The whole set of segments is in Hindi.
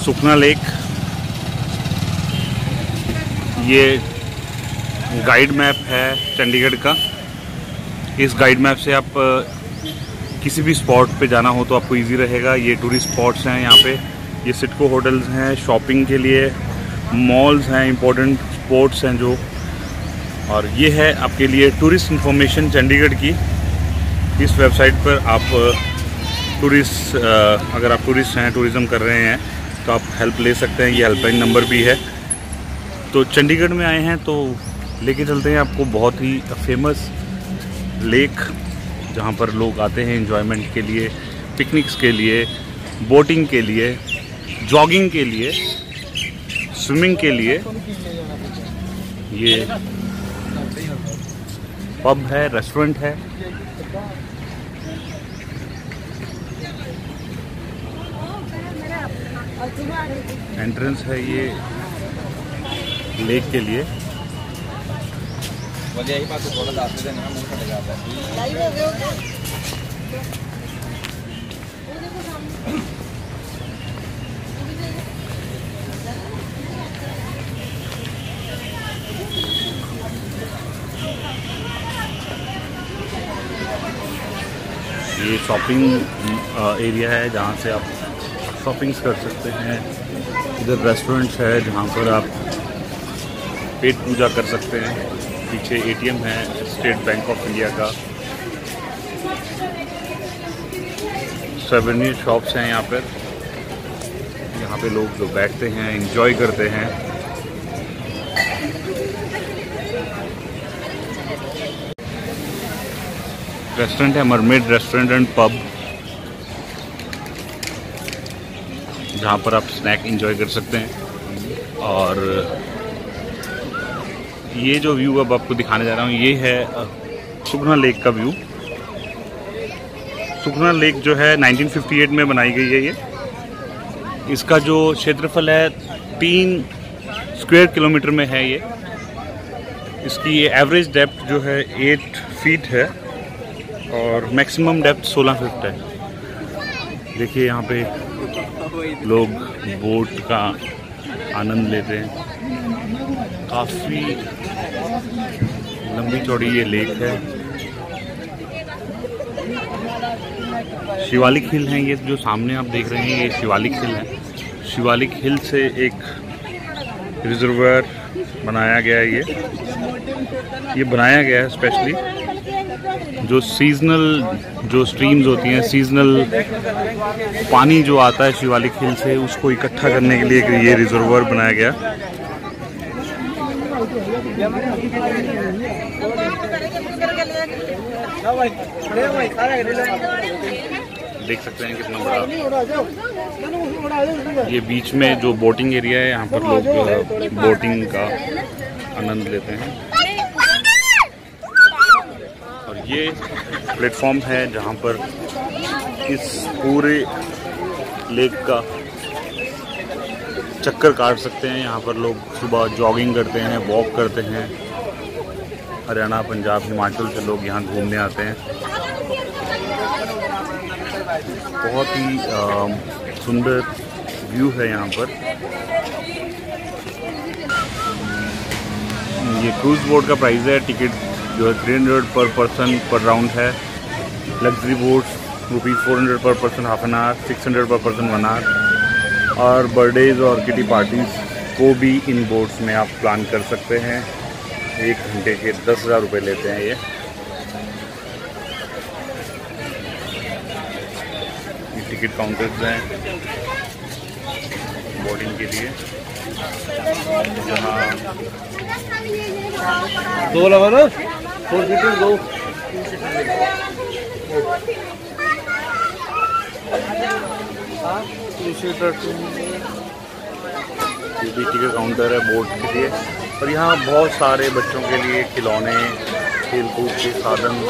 सुखना लेक, ये गाइड मैप है चंडीगढ़ का। इस गाइड मैप से आप किसी भी स्पॉट पे जाना हो तो आपको इजी रहेगा। ये टूरिस्ट स्पॉट्स हैं यहाँ पे, ये सिटको होटल्स हैं, शॉपिंग के लिए मॉल्स हैं, इम्पोर्टेंट स्पॉट्स हैं जो। और ये है आपके लिए टूरिस्ट इंफॉर्मेशन चंडीगढ़ की। इस वेबसाइट पर आप टूरिस्ट अगर आप टूरिस्ट हैं, टूरिज़म कर रहे हैं तो आप हेल्प ले सकते हैं। ये हेल्पलाइन नंबर भी है। तो चंडीगढ़ में आए हैं तो लेके चलते हैं आपको बहुत ही फेमस लेक, जहाँ पर लोग आते हैं एंजॉयमेंट के लिए, पिकनिक्स के लिए, बोटिंग के लिए, जॉगिंग के लिए, स्विमिंग के लिए। ये पब है, रेस्टोरेंट है। एंट्रेंस है ये लेक के लिए। ये शॉपिंग एरिया है जहाँ से आप शॉपिंग्स कर सकते हैं। इधर रेस्टोरेंट्स है जहाँ पर आप पेट पूजा कर सकते हैं। पीछे एटीएम है स्टेट बैंक ऑफ इंडिया का। सवेनियर शॉप्स हैं यहाँ पर, यहाँ पे लोग बैठते हैं, एंजॉय करते हैं। रेस्टोरेंट है मरमेड रेस्टोरेंट एंड पब, जहाँ पर आप स्नैक एंजॉय कर सकते हैं। और ये जो व्यू अब आपको दिखाने जा रहा हूँ ये है सुखना लेक का व्यू। सुखना लेक जो है 1958 में बनाई गई है। ये इसका जो क्षेत्रफल है 3 स्क्वायर किलोमीटर में है। ये इसकी ये एवरेज डेप्थ जो है 8 फीट है और मैक्सिमम डेप्थ 16 फीट है। देखिए यहाँ पे लोग बोट का आनंद लेते हैं। काफ़ी लंबी चौड़ी ये लेक है। शिवालिक हिल हैं ये जो सामने आप देख रहे हैं, ये शिवालिक हिल है। शिवालिक हिल से एक रिजर्वर बनाया गया है। ये बनाया गया है स्पेशली जो सीजनल जो स्ट्रीम्स होती हैं, सीजनल पानी जो आता है शिवालिक हिल से, उसको इकट्ठा करने के लिए ये रिजर्वर बनाया गया। देख सकते हैं कितना बड़ा ये बीच में जो बोटिंग एरिया है, यहाँ पर लोग बोटिंग का आनंद लेते हैं। और ये प्लेटफॉर्म है जहाँ पर इस पूरे लेक का चक्कर काट सकते हैं। यहाँ पर लोग सुबह जॉगिंग करते हैं, वॉक करते हैं। हरियाणा, पंजाब, हिमाचल से लोग यहाँ घूमने आते हैं। बहुत ही सुंदर व्यू है यहाँ पर। ये क्रूज बोट का प्राइस है, टिकट जो है 300 पर पर्सन पर राउंड है। लग्जरी बोट्स ₹400 पर पर्सन हाफ एन आवर, 600 पर पर्सन 1 आवर। और बर्थडेज और किटी पार्टीज को भी इन बोट्स में आप प्लान कर सकते हैं। 1 घंटे के 10,000 रुपये लेते हैं ये टिकट काउंटर्स हैं बोटिंग के लिए। जहाँ 2 लवर 4 सीटर 2 सीटर ये भी टिकट काउंटर है बोट के लिए। और यहाँ बहुत सारे बच्चों के लिए खिलौने, खेल कूद के साधन।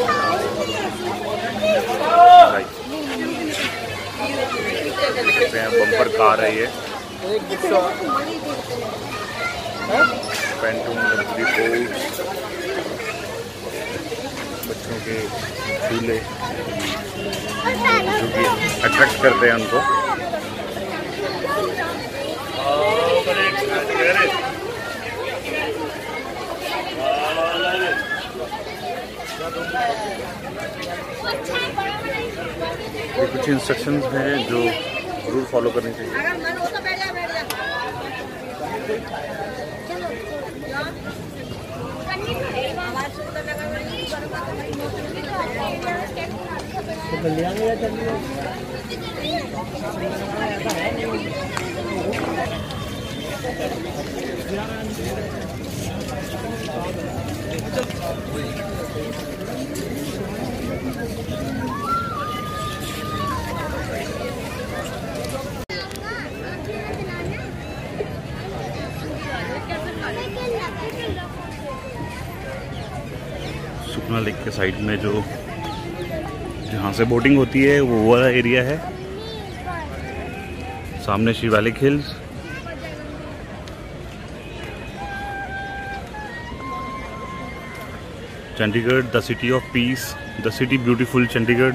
देखते हैं बम्पर कार है ये, पेंटून लग्जरी बोट, बच्चों के झूले जो कि अट्रैक्ट करते हैं उनको। ये कुछ इंस्ट्रक्शंस हैं जो जरूर फॉलो करनी चाहिए। सुखना लेक के साइड में जो जहाँ से बोटिंग होती है वो वाला एरिया है। सामने Shivalik hills, Chandigarh the city of peace, the city beautiful Chandigarh.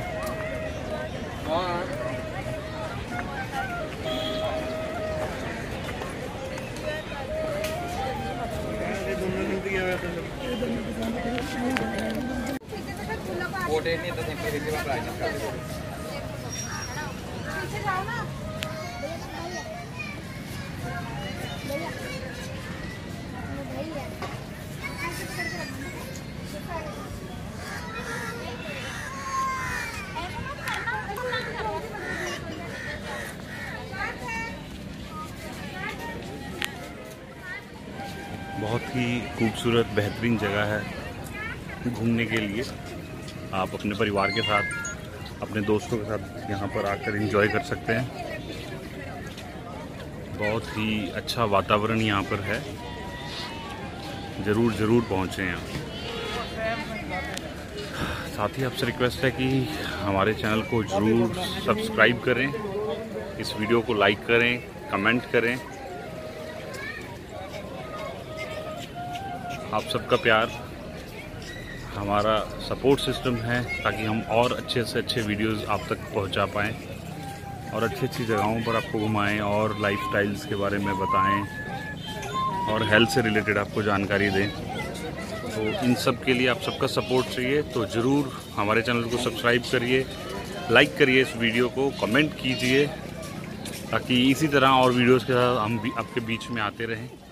बहुत ही खूबसूरत बेहतरीन जगह है घूमने के लिए। आप अपने परिवार के साथ, अपने दोस्तों के साथ यहाँ पर आकर एंजॉय कर सकते हैं। बहुत ही अच्छा वातावरण यहाँ पर है, ज़रूर पहुँचें यहाँ। साथ ही आपसे रिक्वेस्ट है कि हमारे चैनल को ज़रूर सब्सक्राइब करें, इस वीडियो को लाइक करें, कमेंट करें। आप सबका प्यार हमारा सपोर्ट सिस्टम है ताकि हम और अच्छे से अच्छे वीडियोस आप तक पहुंचा पाएँ और अच्छी जगहों पर आपको घुमाएं और लाइफस्टाइल्स के बारे में बताएं और हेल्थ से रिलेटेड आपको जानकारी दें। तो इन सब के लिए आप सबका सपोर्ट चाहिए, तो ज़रूर हमारे चैनल को सब्सक्राइब करिए, लाइक करिए इस वीडियो को, कमेंट कीजिए ताकि इसी तरह और वीडियोज़ के साथ हम भी आपके बीच में आते रहें।